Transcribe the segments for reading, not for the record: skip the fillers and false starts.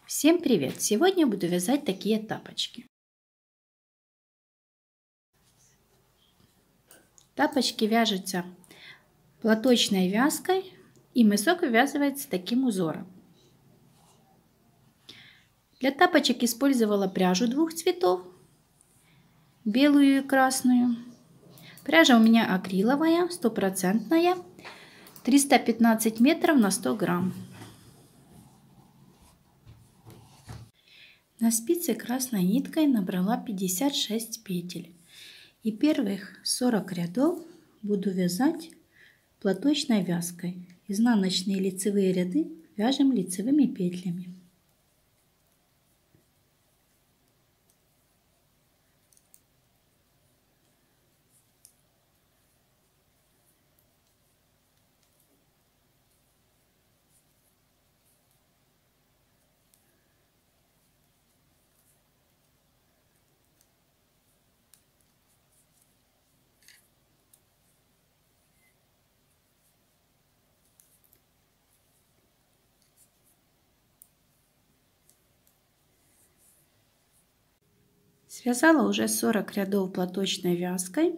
Всем привет! Сегодня буду вязать такие тапочки. Тапочки вяжутся платочной вязкой, и мысок вывязывается таким узором. Для тапочек использовала пряжу двух цветов, белую и красную. Пряжа у меня акриловая, стопроцентная, 315 метров на 100 грамм. На спице красной ниткой набрала 56 петель. И первых 40 рядов буду вязать платочной вязкой. Изнаночные лицевые ряды вяжем лицевыми петлями. Связала уже 40 рядов платочной вязкой.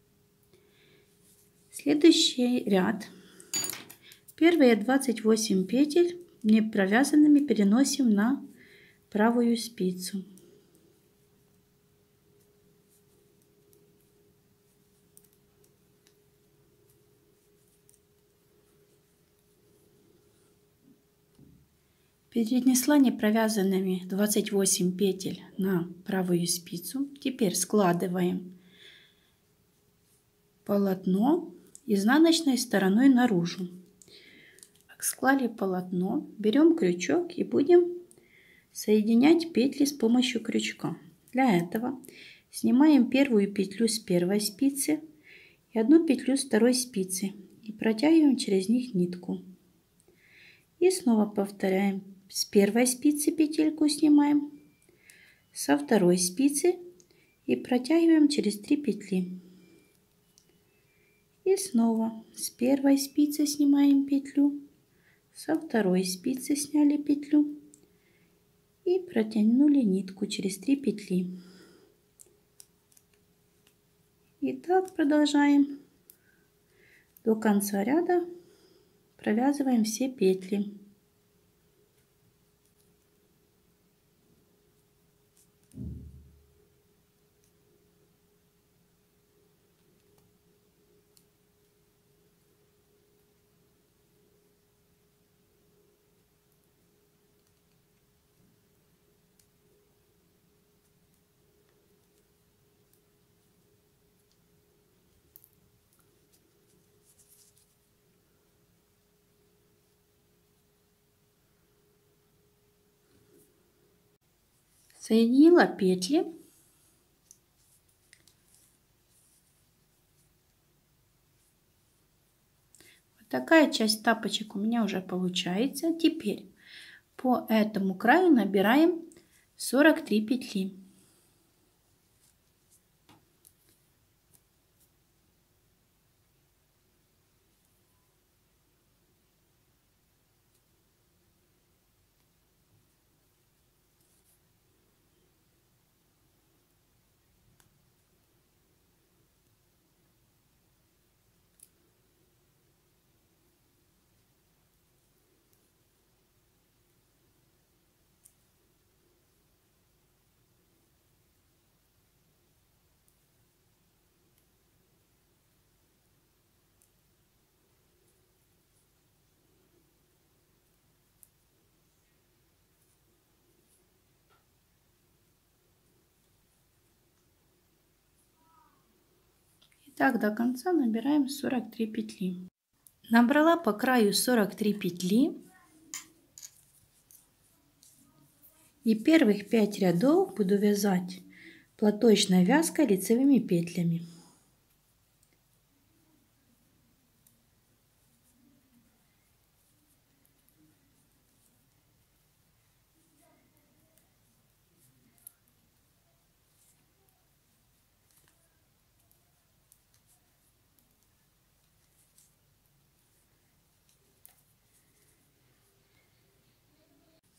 Следующий ряд. Первые 28 петель не провязанными переносим на правую спицу. Перенесла непровязанными 28 петель на правую спицу. Теперь складываем полотно изнаночной стороной наружу. Склали полотно, берем крючок и будем соединять петли с помощью крючка. Для этого снимаем первую петлю с первой спицы и одну петлю с второй спицы и протягиваем через них нитку. И снова повторяем. С первой спицы петельку снимаем, со второй спицы и протягиваем через 3 петли. И снова с первой спицы снимаем петлю, со второй спицы сняли петлю и протянули нитку через 3 петли. И так продолжаем до конца ряда, провязываем все петли. Соединила петли. Вот такая часть тапочек у меня уже получается. Теперь по этому краю набираем 43 петли. Так до конца набираем 43 петли. Набрала по краю 43 петли. И первых 5 рядов буду вязать платочной вязкой лицевыми петлями.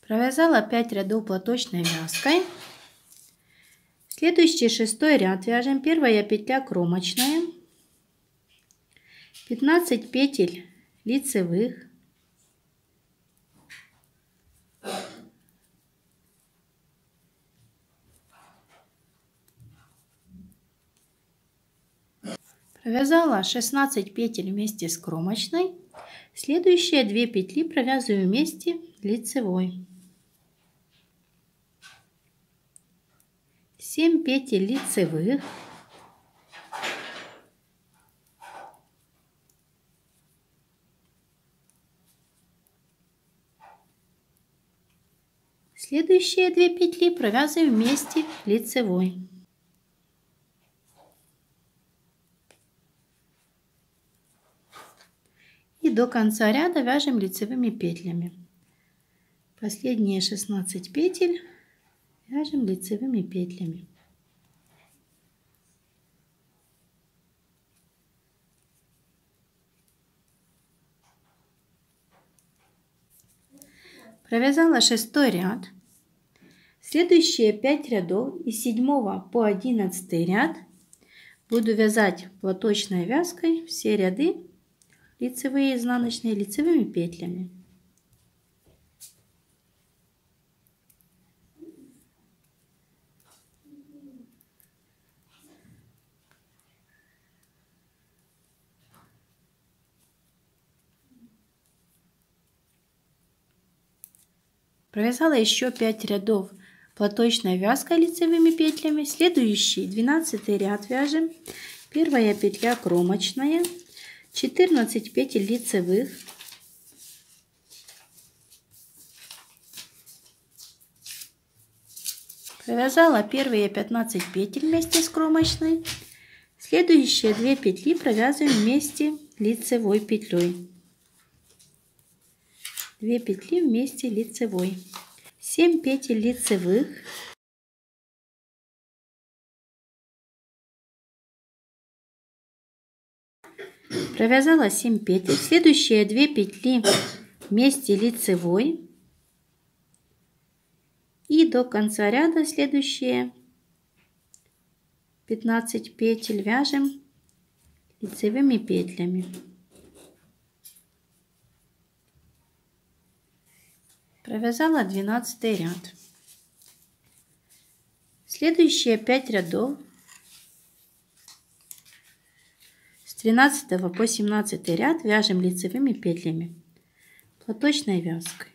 Провязала 5 рядов платочной вязкой. Следующий 6-й ряд вяжем. Первая петля кромочная, 15 петель лицевых, провязала 16 петель вместе с кромочной. Следующие 2 петли провязываю вместе лицевой. 7 петель лицевых, следующие 2 петли провязываю вместе лицевой. И до конца ряда вяжем лицевыми петлями. Последние 16 петель вяжем лицевыми петлями. Провязала 6-й ряд. Следующие 5 рядов из 7 по 11 ряд буду вязать платочной вязкой все ряды лицевые и изнаночные лицевыми петлями. Провязала еще 5 рядов платочной вязкой лицевыми петлями. Следующий 12 ряд вяжем. Первая петля кромочная, 14 петель лицевых, провязала первые 15 петель вместе с кромочной. Следующие 2 петли провязываем вместе лицевой петлей. 2 петли вместе лицевой. 7 петель лицевых, провязала 7 петель. Следующие 2 петли вместе лицевой. И до конца ряда следующие 15 петель вяжем лицевыми петлями. Провязала 12 ряд. Следующие 5 рядов с 13 по 17 ряд вяжем лицевыми петлями платочной вязкой.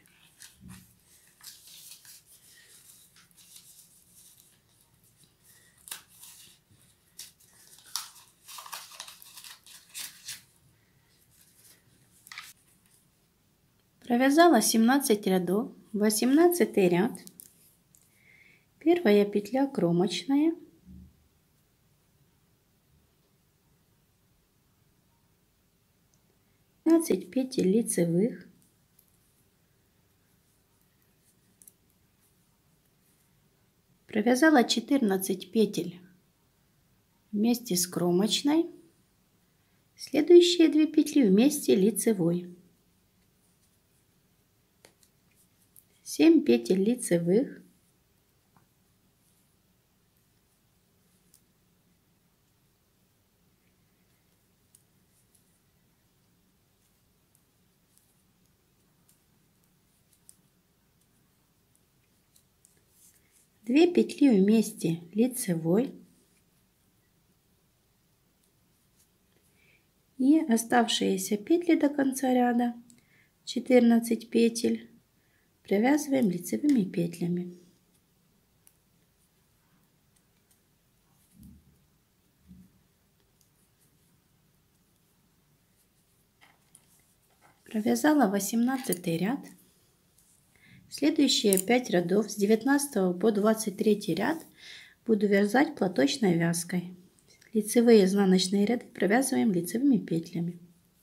Провязала 17 рядов, 18 ряд, первая петля кромочная, петель лицевых, провязала 14 петель вместе с кромочной, следующие 2 петли вместе лицевой. 7 петель лицевых, две петли вместе лицевой и оставшиеся петли до конца ряда 14 петель провязываем лицевыми петлями. Провязала 18 ряд. Следующие 5 рядов с 19 по 23 ряд буду вязать платочной вязкой. Лицевые и изнаночные ряды провязываем лицевыми петлями.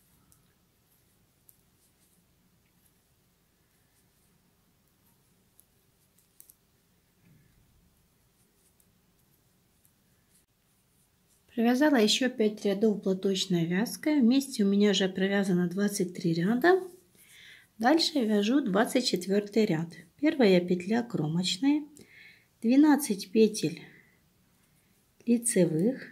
Провязала еще 5 рядов платочной вязкой. Вместе у меня уже провязано 23 ряда. Дальше вяжу 24 ряд. Первая петля кромочная, 12 петель лицевых,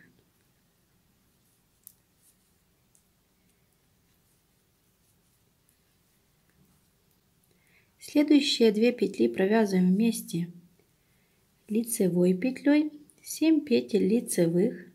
следующие 2 петли провязываем вместе лицевой петлей, 7 петель лицевых,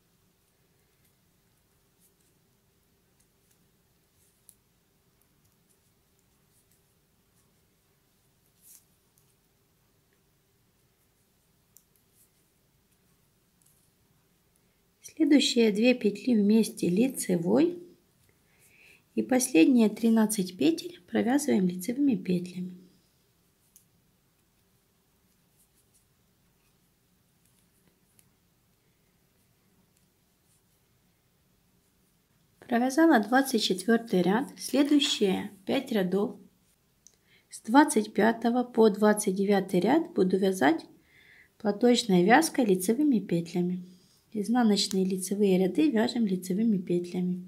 следующие 2 петли вместе лицевой и последние 13 петель провязываем лицевыми петлями. Провязала 24 ряд, следующие 5 рядов. С 25 по 29 ряд буду вязать платочной вязкой лицевыми петлями. Изнаночные лицевые ряды вяжем лицевыми петлями.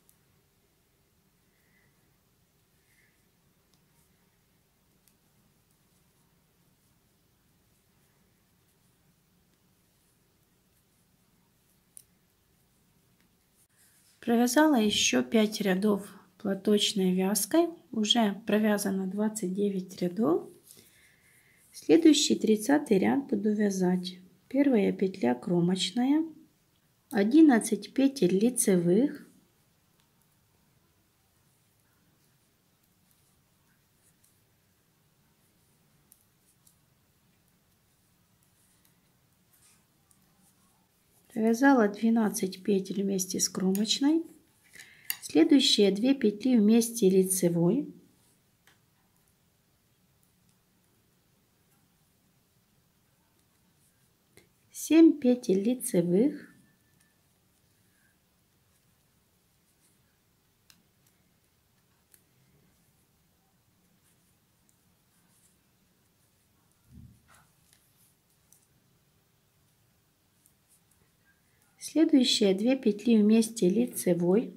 Провязала еще 5 рядов платочной вязкой. Уже провязано 29 рядов. Следующий 30 ряд буду вязать. Первая петля кромочная, 11 петель лицевых, провязала 12 петель вместе с кромочной, следующие 2 петли вместе лицевой, семь петель лицевых, следующие 2 петли вместе лицевой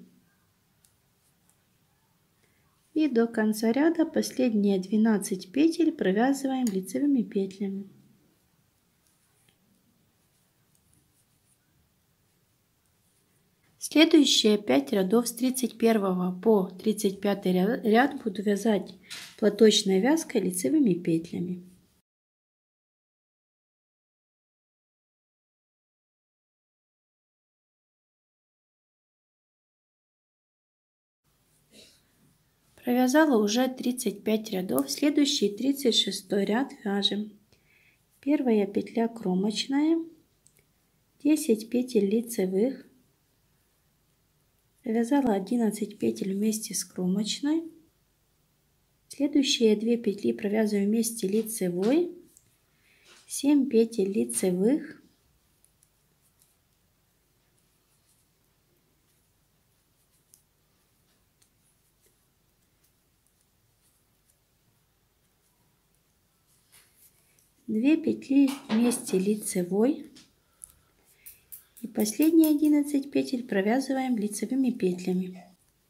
и до конца ряда последние 12 петель провязываем лицевыми петлями. Следующие 5 рядов с 31 по 35 ряд буду вязать платочной вязкой лицевыми петлями. Провязала уже 35 рядов. Следующий 36 ряд вяжем. Первая петля кромочная, 10 петель лицевых, провязала 11 петель вместе с кромочной. Следующие 2 петли провязываю вместе лицевой, 7 петель лицевых, две петли вместе лицевой и последние 11 петель провязываем лицевыми петлями.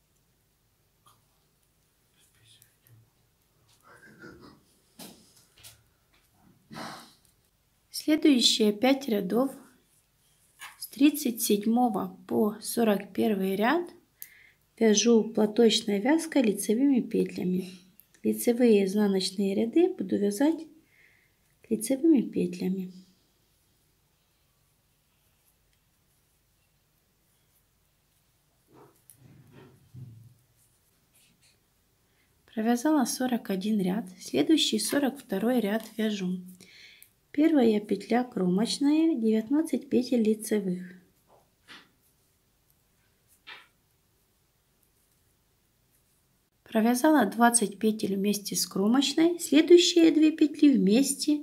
Следующие 5 рядов с 37 по 41 ряд вяжу платочной вязкой лицевыми петлями. Лицевые изнаночные ряды буду вязать лицевыми петлями. Провязала 41 ряд. Следующий 42 ряд вяжу. Первая петля кромочная, 19 петель лицевых. Провязала 20 петель вместе с кромочной. Следующие 2 петли вместе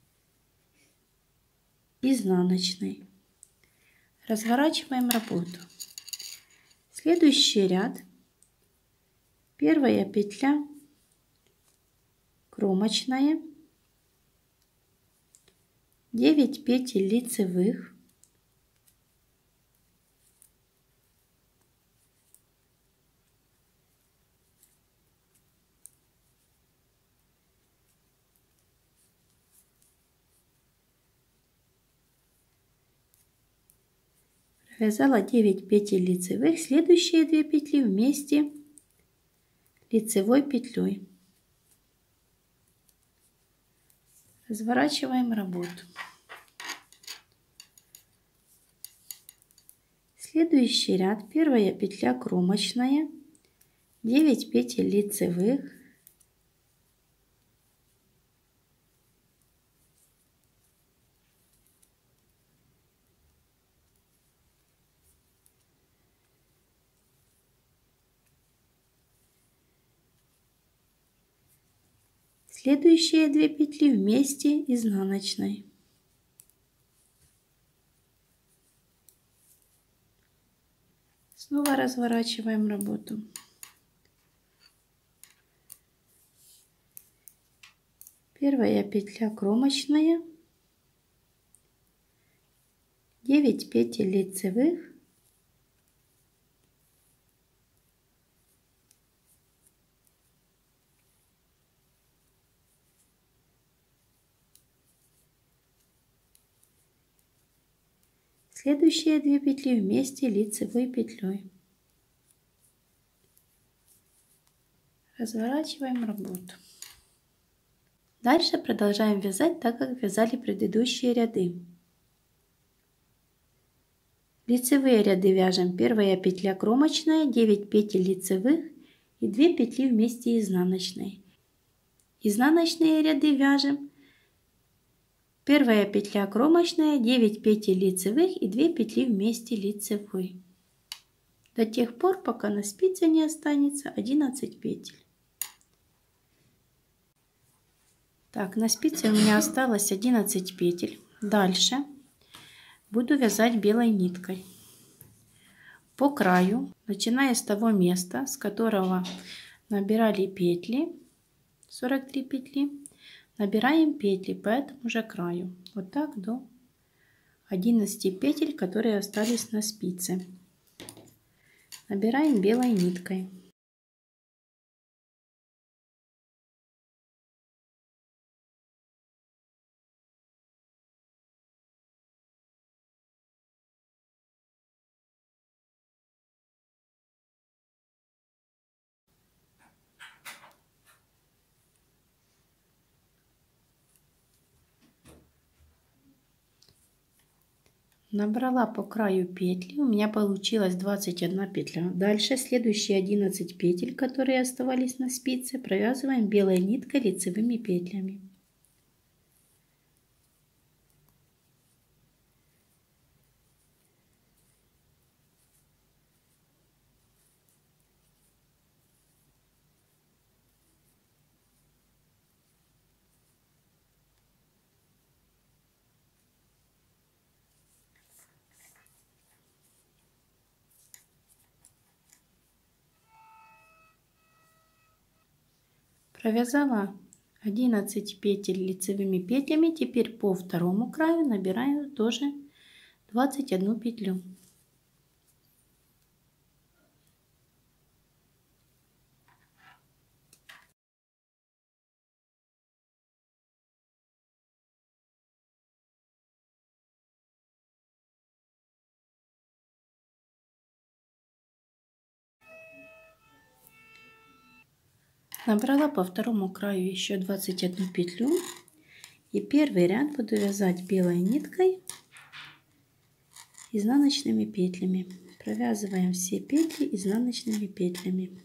изнаночной. Разворачиваем работу. Следующий ряд. Первая петля кромочная, 9 петель лицевых, Провязала 9 петель лицевых, следующие 2 петли вместе лицевой петлей. Разворачиваем работу. Следующий ряд, первая петля кромочная, 9 петель лицевых, следующие 2 петли вместе изнаночной. Снова разворачиваем работу. Первая петля кромочная, 9 петель лицевых, следующие 2 петли вместе лицевой петлей. Разворачиваем работу. Дальше продолжаем вязать так, как вязали предыдущие ряды. Лицевые ряды вяжем. Первая петля кромочная, 9 петель лицевых и 2 петли вместе изнаночной. Изнаночные ряды вяжем. Первая петля кромочная, 9 петель лицевых и 2 петли вместе лицевой. До тех пор, пока на спице не останется 11 петель. Так, на спице у меня осталось 11 петель. Дальше буду вязать белой ниткой. По краю, начиная с того места, с которого набирали петли, 43 петли, набираем петли по этому же краю. Вот так до 11 петель, которые остались на спице. Набираем белой ниткой. Набрала по краю петли, у меня получилось 21 петля. Дальше следующие 11 петель, которые оставались на спице, провязываем белой ниткой лицевыми петлями. Провязала 11 петель лицевыми петлями. Теперь по второму краю набираю тоже 21 петлю. Набрала по второму краю еще 21 петлю. И первый ряд буду вязать белой ниткой изнаночными петлями. Провязываем все петли изнаночными петлями.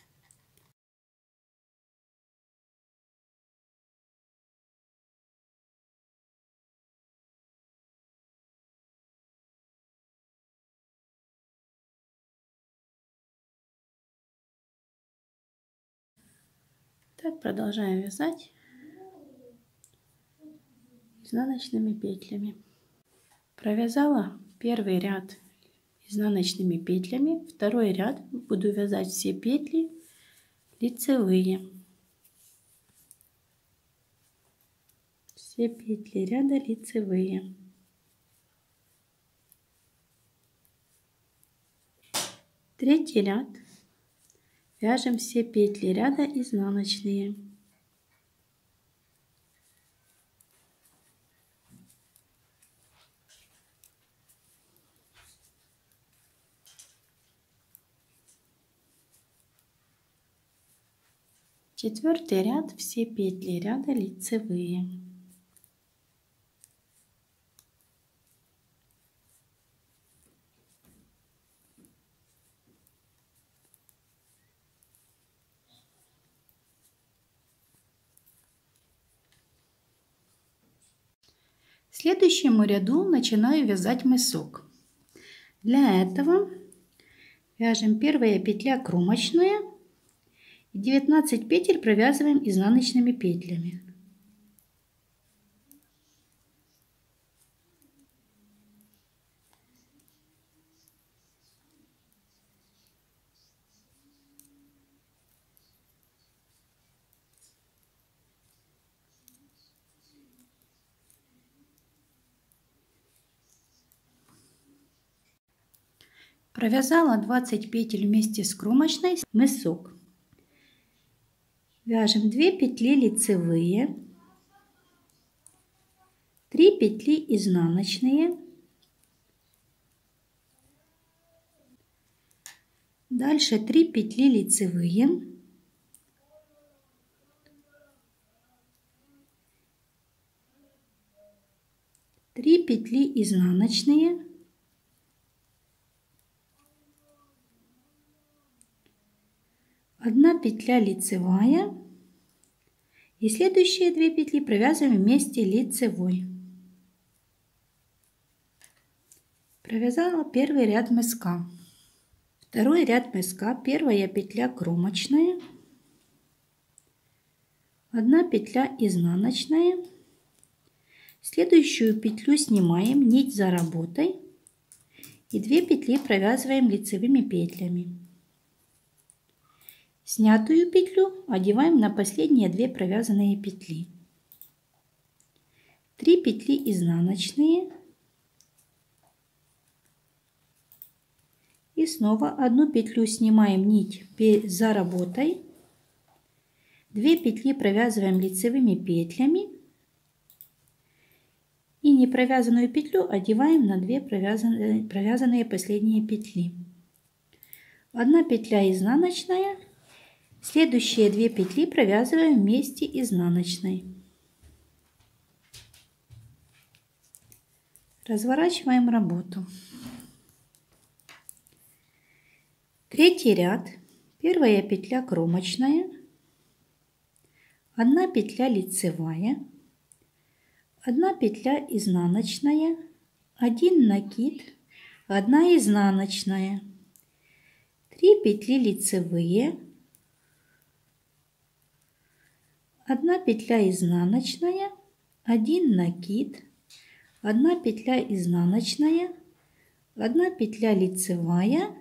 Так продолжаем вязать изнаночными петлями. Провязала первый ряд изнаночными петлями, второй ряд буду вязать все петли лицевые. Все петли ряда лицевые. Третий ряд вяжем все петли ряда изнаночные. 4-й ряд, все петли ряда лицевые. В следующему ряду начинаю вязать мысок. Для этого вяжем первая петля кромочная и 19 петель провязываем изнаночными петлями. Провязала 20 петель вместе с кромочной мысок. Вяжем 2 петли лицевые, 3 петли изнаночные, дальше 3 петли лицевые, 3 петли изнаночные, 1 петля лицевая и следующие 2 петли провязываем вместе лицевой. Провязала первый ряд мыска. Второй ряд мыска, первая петля кромочная, 1 петля изнаночная, следующую петлю снимаем, нить за работой и 2 петли провязываем лицевыми петлями. Снятую петлю одеваем на последние 2 провязанные петли. 3 петли изнаночные и снова 1 петлю снимаем, нить за работой, 2 петли провязываем лицевыми петлями и непровязанную петлю одеваем на 2 провязанные последние петли. 1 петля изнаночная. Следующие 2 петли провязываем вместе изнаночной. Разворачиваем работу. Третий ряд. Первая петля кромочная, 1 петля лицевая, 1 петля изнаночная, 1 накид, 1 изнаночная, 3 петли лицевые, 1 петля изнаночная, 1 накид, 1 петля изнаночная, 1 петля лицевая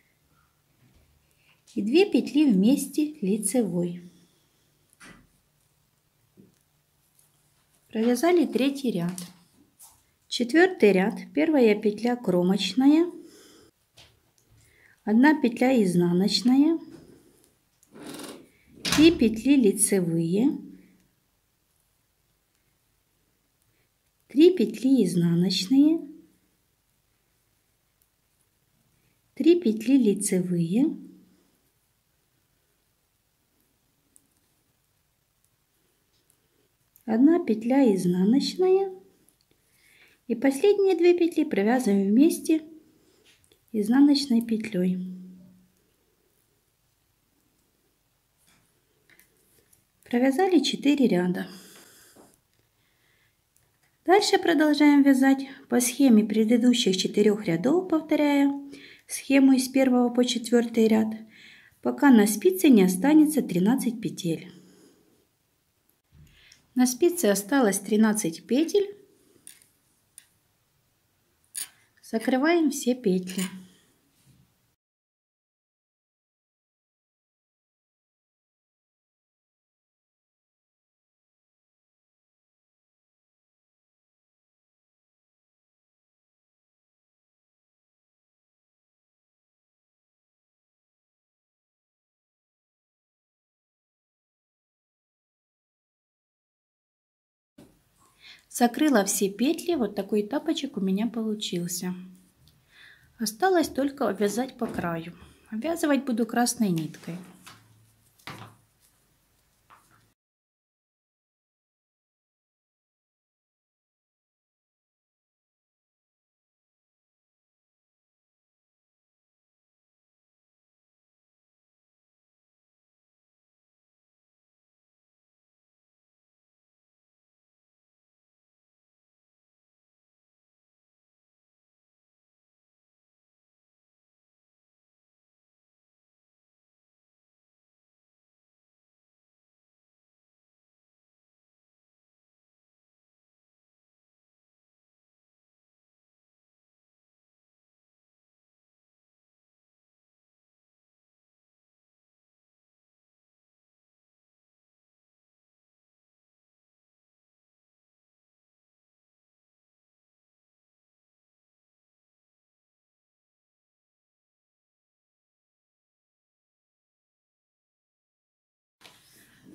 и 2 петли вместе лицевой. Провязали третий ряд. Четвертый ряд. Первая петля кромочная, 1 петля изнаночная, 2 петли лицевые, 3 петли изнаночные, 3 петли лицевые, 1 петля изнаночная и последние 2 петли провязываем вместе изнаночной петлей. Провязали 4 ряда. Дальше продолжаем вязать по схеме предыдущих 4 рядов, повторяя схему из 1 по 4 ряд, пока на спице не останется 13 петель. На спице осталось 13 петель. Закрываем все петли. Закрыла все петли. Вот такой тапочек у меня получился. Осталось только обвязать по краю. Обвязывать буду красной ниткой.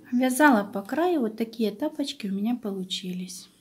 Вязала по краю, вот такие тапочки у меня получились.